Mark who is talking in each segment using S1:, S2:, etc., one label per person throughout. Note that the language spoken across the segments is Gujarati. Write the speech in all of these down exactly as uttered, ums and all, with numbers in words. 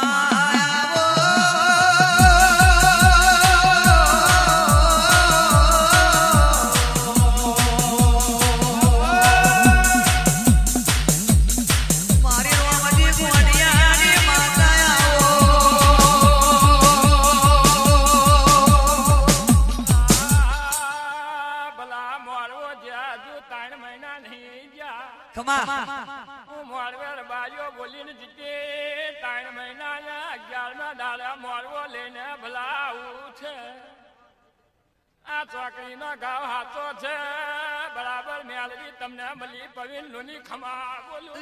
S1: ચોકડી નો ગાવ હાથો છે બરાબર મેલડી તમને મળી પવીન લોની ખમા બોલું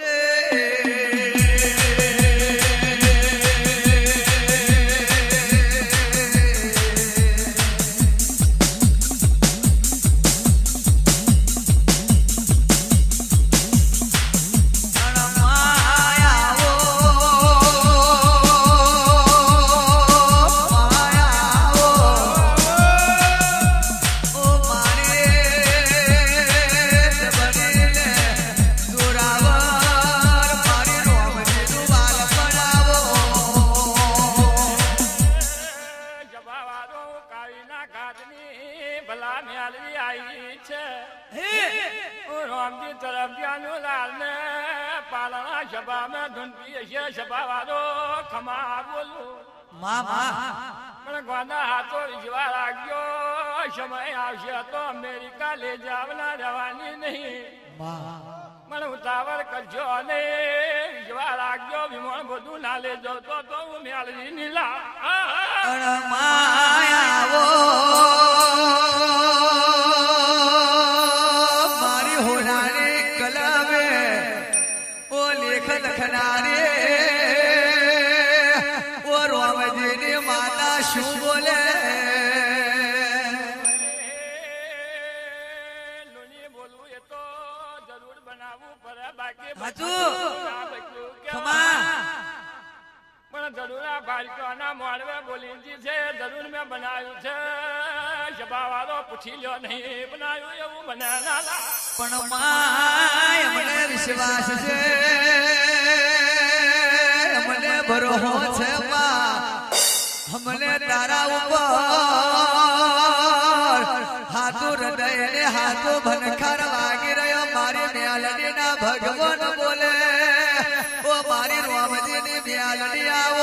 S1: सभा में धुंधी सभा वालो खमा बोलो
S2: मामा
S1: મને ગોના હાથો વિજવા લાગ્યો સમય આવશે તો અમેરિકા લઈ જવાના જવાની નહીં મને ઉતાવળ કરજો અને વિજવા લાગ્યો વિમાન બધું ના લઈ જતો તો હું મેળવી નીલા
S2: માયાવો મારી હોનારી કલાવે ઓ લેખ લખનારે ઓ રોમજીની માતા શું બોલે
S1: લોની બોલવું એ તો જરૂર બનાવવું પડે બાકી
S2: હાચું ખમા
S1: પણ જરૂર આ બાળકોના મોડવે બોલીજી છે જરૂર મેં બનાવ્યું છે સભાવાળો પૂછી લ્યો નહીં બનાવ્યું એવું બને નાલા
S2: પણ માય મને વિશ્વાસ છે મને ભરોસો છે મને તારા ઉપર હાથો હૃદય ને હાથો ભનખાર વાગી રહ્યો મારી મ્યાલડી ના ભગવાન બોલે ઓ મારી રોમજીની મ્યાલડી આવો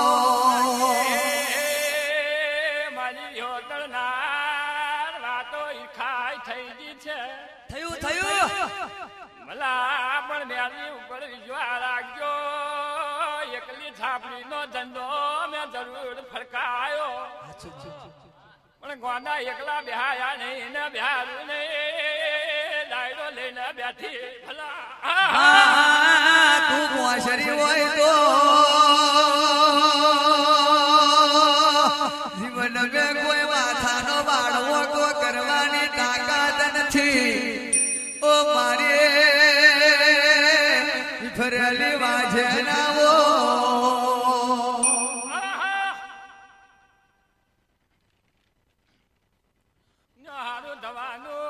S1: મારી હોતળનાર વાતો ઈખાઈ થઈ ગઈ છે
S2: થયું થયું
S1: મલા પણ મ્યાલી ઉપર વિશ્વાસ રાખજો એકલી છાપડી નો ધંધો મેં જરૂર ફરકાયો પણ ગોના એકલા બેહાયા નહીં ને બેહારું નહીં ડાયરો લઈને બેઠી ભલા
S2: તું મોશરી હોય તો જીવન મેં કોઈ માથાનો બાળવો તો કરવાની તાકાત નથી ઓ મારી ફરેલી વાજનાવો
S1: હારું થવાનું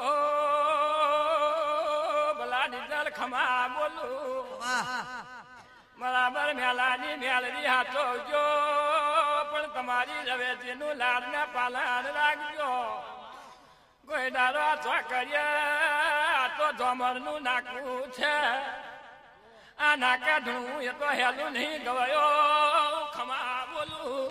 S1: ભલા નિજલ ખમા બોલું બરાબર મેલાની મેલરી હાથો જો પણ તમારી રવેજીનું લાડ ને પાલન રાખજો કોઈ દારો આ કરીએ આ તો જોમરનું નાકવું છે આ નાકે ધૂણું એ તો હેલું નહીં ગવાયો ખમા બોલું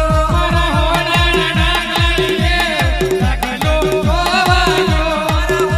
S2: મારા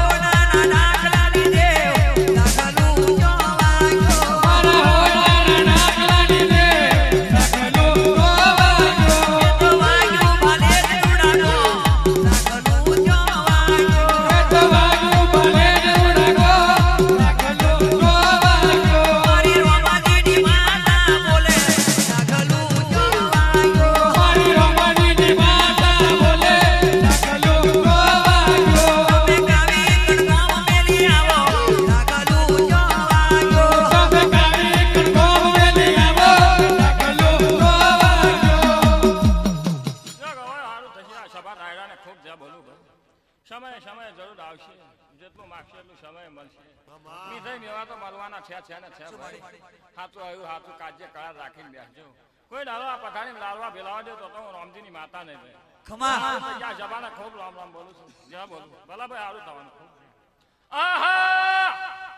S1: જરૂર આવશે જેટલું માગશે એટલું સમય મળશે મીઠાઈ મેવા તો મળવાના છે છે ને છે ભાઈ સાચું આવ્યું સાચું કાજે કળા રાખીને બેસજો કોઈ ડાલો આ પથારી લાડવા ભેલાવા દે તો હું રામજીની માતા નહીં ભાઈ ખમા જબાના ખૂબ રામ રામ બોલું છું જ્યાં બોલું ભલા ભાઈ સારું થવાનું ખૂબ આહા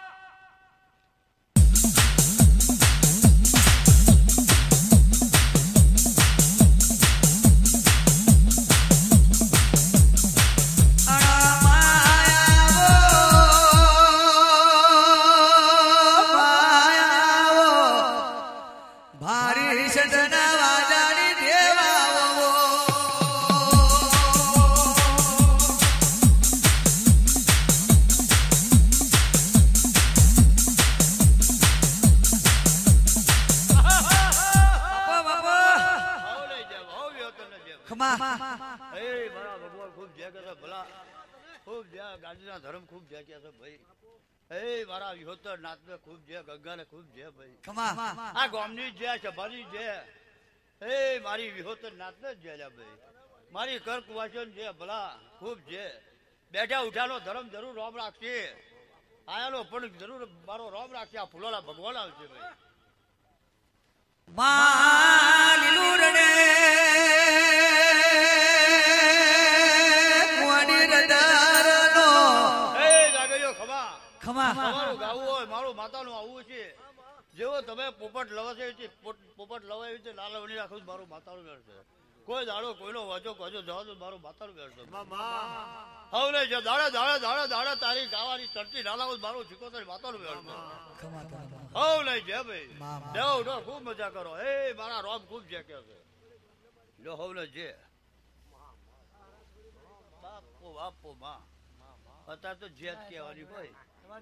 S3: ધર્મ ખૂબ જય કે છે ભાઈ એ મારા વિહોતર નાથને ખૂબ જય ગંગાને ખૂબ જય ભાઈ આ ગામની જય સભાની જય એ મારી વિહોતર નાથને જય ભાઈ મારી કર કુવાસન જય ભલા ખૂબ જય બેઠા ઉઠાનો ધર્મ જરૂર રોમ રાખશે આયાનો પણ જરૂર મારો રોમ રાખશે આ ફૂલોલા ભગવાન આવશે ભાઈ
S2: મા લીલુરડે
S3: તમારું ગાવું હોય મારું માતાનું આવું છે જેવો તમે પોપટ લવા છે પોપટ લવા એવી રીતે લાલ વણી રાખું મારું માતાનું વેર છે કોઈ દાડો કોઈનો વાંચો કજો જવા દો મારું માતાનું વેર છે હવે જો દાડે દાડે દાડે દાડે તારી ગાવાની ચડતી ના લાવું મારું શીખોતર માતાનું વેર છે હવ નહીં છે ભાઈ દેવ ઉઠો ખૂબ મજા કરો એ મારા રોમ ખૂબ જે કે છે જો હવ ને જે બાપો બાપો માં અત્યારે તો જે જ કહેવાની ભાઈ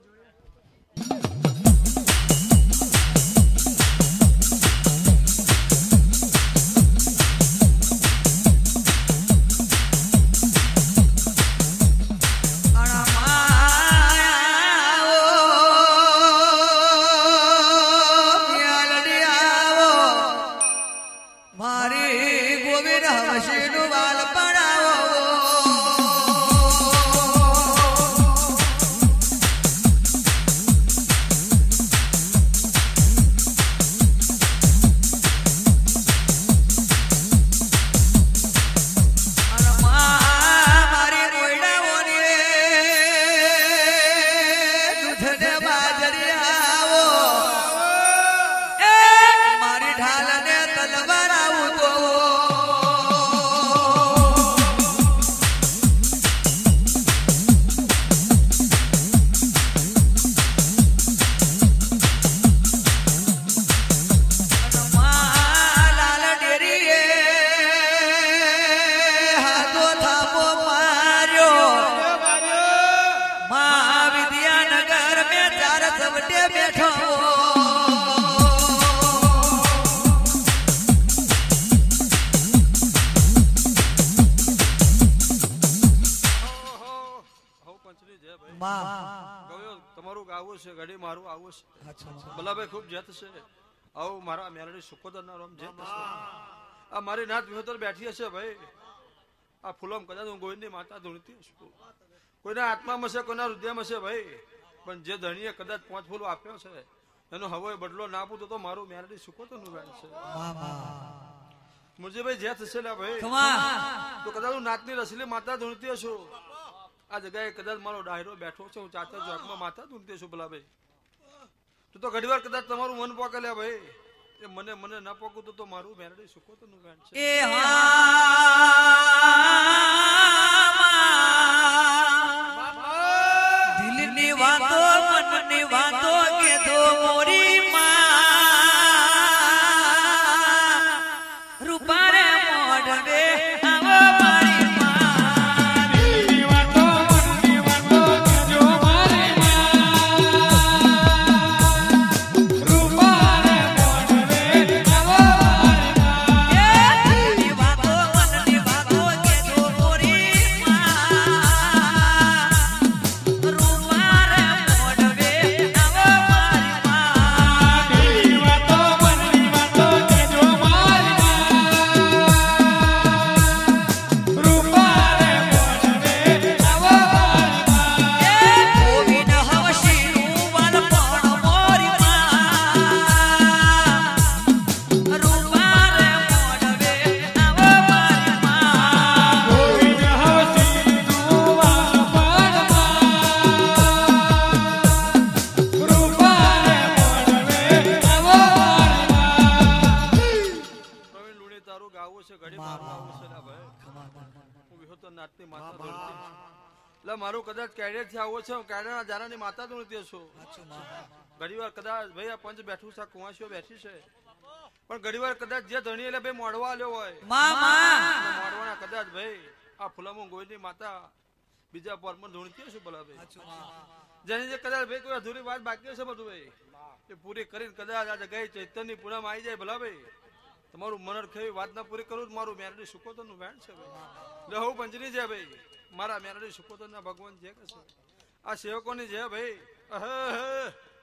S2: મારી ગોવિંદ હસીનું વાલ પડાવો
S4: તમારું ગાવું છે ઘડી મારું આવું છે ભલાભાઈ ખૂબ જત છે આવું મારા મેલડી સુકોદર ના રોમ જત છે આ મારી નાત વિહોતર બેઠી હશે ભાઈ આ ફૂલોમ કદાચ હું ગોવિંદની માતા ધૂણતી છું કોઈના આત્મામાં છે કોઈના હૃદયમાં છે ભાઈ પણ જે ધણીએ કદાચ પાંચ ફૂલો આપ્યો છે એનો હવે બદલો ના આપું તો મારું મેલડી સુકોદર નું ગાય છે મુરજીભાઈ જે થશે લે ભાઈ તો કદાચ હું નાતની રસલી માતા ધૂણતી છું આ જગ્યાએ કદાચ મારો ડાયરો બેઠો છે હું ચાચા ચોકમાં માતા ધૂનતી છું ભલા ભાઈ તું તો ઘણી વાર કદાચ તમારું મન પોકે લે ભાઈ એ મને મને ના પોકું તો મારું મેરડી સુકો તો નું ગાંઠ છે
S2: દિલની વાતો મનની વાતો કે દો મોરી માં રૂપારે મોઢવે રૂપારે મોઢવે આવો મારી માં
S4: ઘડી મારું આવું છે ને ભાઈ હું વિહોતર નાથની માતા ધોળતી એટલે મારું કદાચ કેડેટ થી આવો છે હું કેડેટના જારાની માતા ધોળતી છું ઘણી વાર કદાચ ભાઈ આ પંચ બેઠું છે કુંવાસીઓ બેઠી છે પણ ઘણી વાર કદાચ જે ધણી એટલે ભાઈ મોડવા આલ્યો હોય મોડવાના કદાચ ભાઈ આ ફુલામો ગોયની માતા બીજા પરમર ધોળતી હશે ભલા ભાઈ જેની જે કદાચ ભાઈ કોઈ અધૂરી વાત બાકી હશે બધું ભાઈ એ પૂરી કરીને કદાચ આજે ગઈ ચૈતન્ય પૂનમ આવી જાય ભલા ભાઈ તમારું મનર ખેવી વાત ના પૂરી કરું મારું મેરડી સુકોતર નું વેણ છે ભાઈ હું પંચની છે ભાઈ મારા મેરડી સુકોતર ના ભગવાન જે કશે આ સેવકોની છે ભાઈ